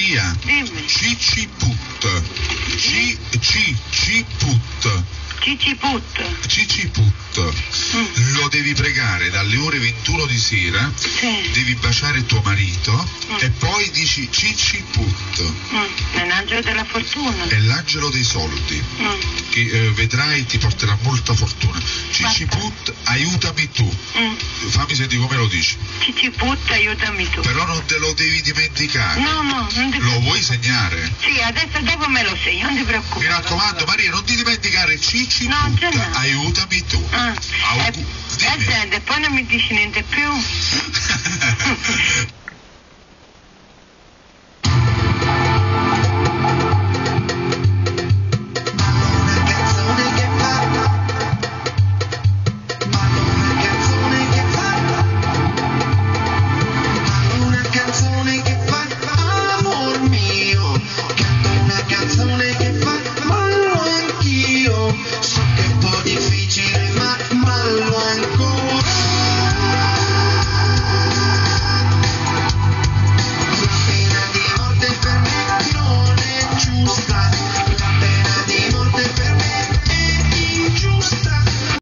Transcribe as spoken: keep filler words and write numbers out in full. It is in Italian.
Maria, dimmi. Ciciput, C, C, Ciput. Ciciput. Ciciput. Mm. Lo devi pregare dalle ore ventuno di sera, Sì. devi baciare tuo marito Mm. e poi dici Ciciput. Mm. È l'angelo della fortuna. È l'angelo dei soldi Mm. che eh, vedrai ti porterà molta fortuna. Ciciput, aiutami tu. Mm. Fammi sentire come lo dici. Ciciput, aiutami tu. Però non te lo devi dimenticare. No, no, non ti Lo vuoi segnare? Sì, adesso dopo me lo segno, non ti preoccupare. Mi raccomando Maria, non ti dimenticare Ciciput, No, già no. aiutami tu. Ah. Augu- E, e dimmi. gente, poi non mi dici niente più.